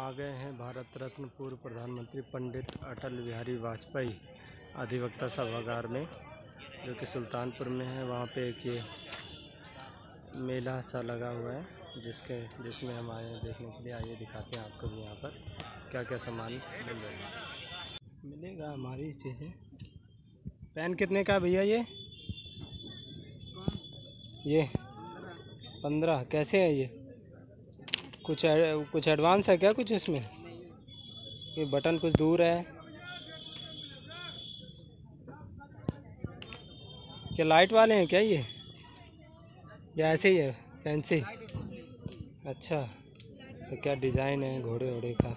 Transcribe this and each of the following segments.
आ गए हैं भारत रत्न पूर्व प्रधानमंत्री पंडित अटल बिहारी वाजपेयी अधिवक्ता सभागार में, जो कि सुल्तानपुर में है। वहाँ पे एक ये मेला सा लगा हुआ है जिसमें हम आए हैं देखने के लिए। आइए दिखाते हैं आपको भी यहाँ पर क्या क्या सामान मिल रहा है। मिलेगा हमारी चीज़ें। पेन कितने का भैया ये 15 कैसे है ये? कुछ एडवांस है क्या कुछ इसमें? ये बटन कुछ दूर है क्या? लाइट वाले हैं क्या ये या ऐसे ही है फैंसी? अच्छा, तो क्या डिज़ाइन है घोड़े वोड़े का,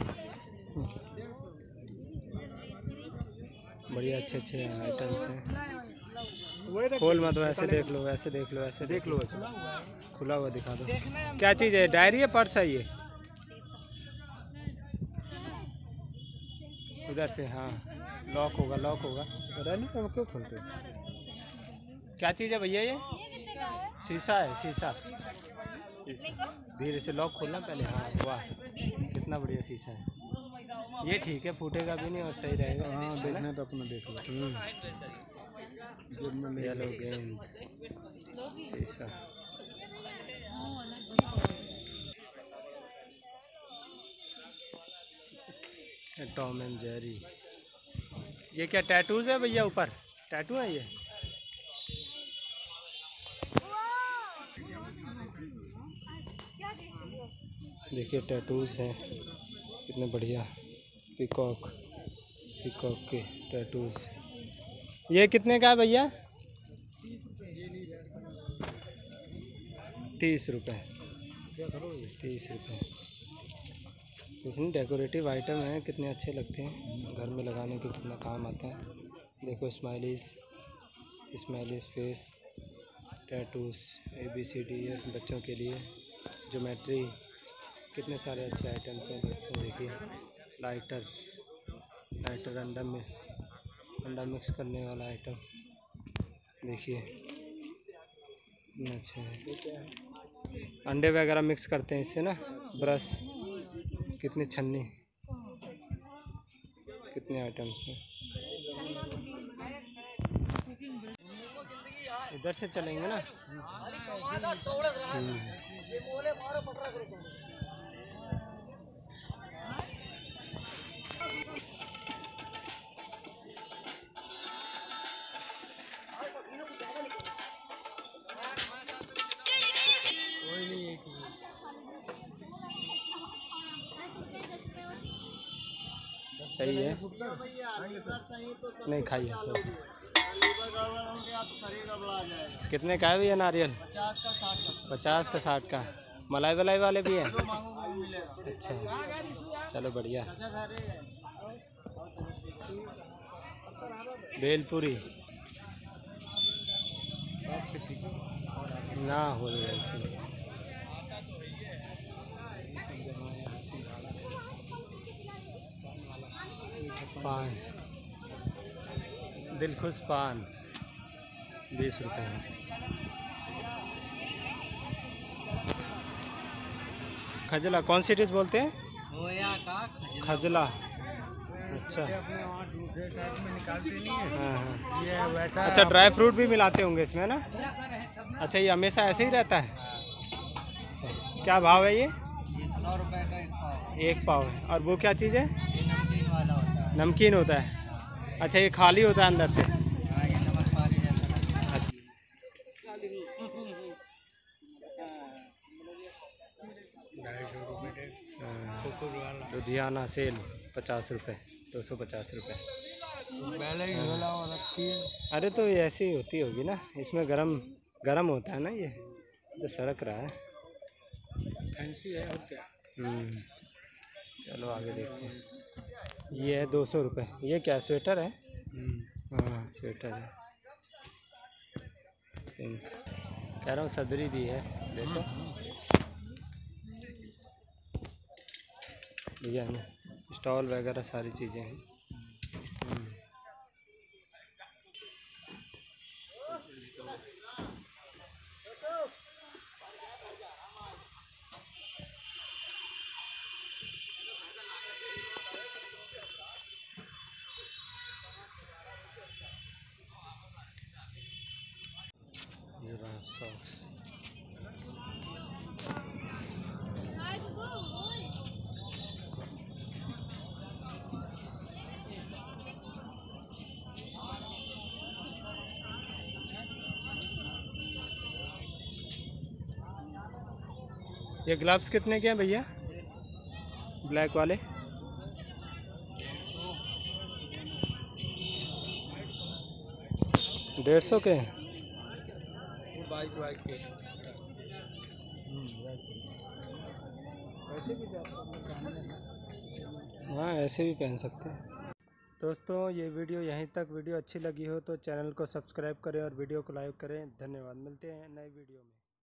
बढ़िया अच्छे अच्छे आइटम्स हैं। खोल मत, वैसे देख लो, वैसे देख लो, ऐसे देख लो। खुला हुआ दिखा दो। क्या चीज़ है? डायरी है, पर्स है ये? उधर से हाँ, लॉक होगा नहीं क्यों खोलते? क्या चीज़ है भैया ये? शीशा है, शीशा। धीरे से लॉक खोलना पहले। हाँ वाह, कितना बढ़िया शीशा है ये। ठीक है, फूटेगा भी नहीं और सही रहेगा। हाँ देखना तो अपना देख लो। येलो गेंद शीशा। Tom and Jerry. ये क्या टैटूज है भैया? ऊपर टैटू है ये? देखिए टैटूज हैं कितने बढ़िया। पीकॉक के टैटूज। ये कितने का है भैया? 30 रुपये। 30 रुपये। इसमें डेकोरेटिव आइटम हैं, कितने अच्छे लगते हैं, घर में लगाने के कितना काम आता है। देखो स्माइलीज फेस टैटूज, ABCD बच्चों के लिए, ज्योमेट्री, कितने सारे अच्छे आइटम्स हैं दोस्तों। देखिए लाइटर अंडा मिक्स करने वाला आइटम देखिए कितना अच्छा है। अंडे वगैरह मिक्स करते हैं इससे ना। ब्रश, कितने छन्नी, कितने आइटम्स हैं। इधर से चलेंगे ना। सही है, नहीं खाइए। कितने का है भैया नारियल? 50 का 60 का। मलाई वलाई वाले भी हैं? अच्छा चलो बढ़िया। भेलपुरी ना हो ऐसे। पान, दिलखुश पान 20 रुपये में। खजला कौन सी डिश बोलते हैं? खजला। अच्छा हाँ। अच्छा ड्राई फ्रूट भी मिलाते होंगे इसमें ना? अच्छा ये हमेशा ऐसे ही रहता है? अच्छा क्या भाव है ये? 100 रुपये का एक पाव है। और वो क्या चीज़ है? नमकीन वाला होता है। नमकीन होता है? अच्छा ये खाली होता है अंदर से? ये नमक वाली रहता है। लुधियाना सेल 50 रुपये, 250 रुपये। अरे तो ये ऐसी होती होगी ना, इसमें गरम होता है ना, ये तो सरक रहा है। फैंसी है और क्या। चलो आगे देखते हैं। ये है 200 रुपये। ये क्या स्वेटर है? हाँ स्वेटर है। कह रहा हूँ सदरी भी है देखो भैया ना। स्टॉल वगैरह सारी चीज़ें हैं। सॉक्स। ये ग्लव्स कितने के हैं भैया, ब्लैक वाले? 150 के हैं। बाइक के हाँ, ऐसे भी पहन सकते हैं। दोस्तों, ये वीडियो यहीं तक। वीडियो अच्छी लगी हो तो चैनल को सब्सक्राइब करें और वीडियो को लाइक करें। धन्यवाद। मिलते हैं नए वीडियो में।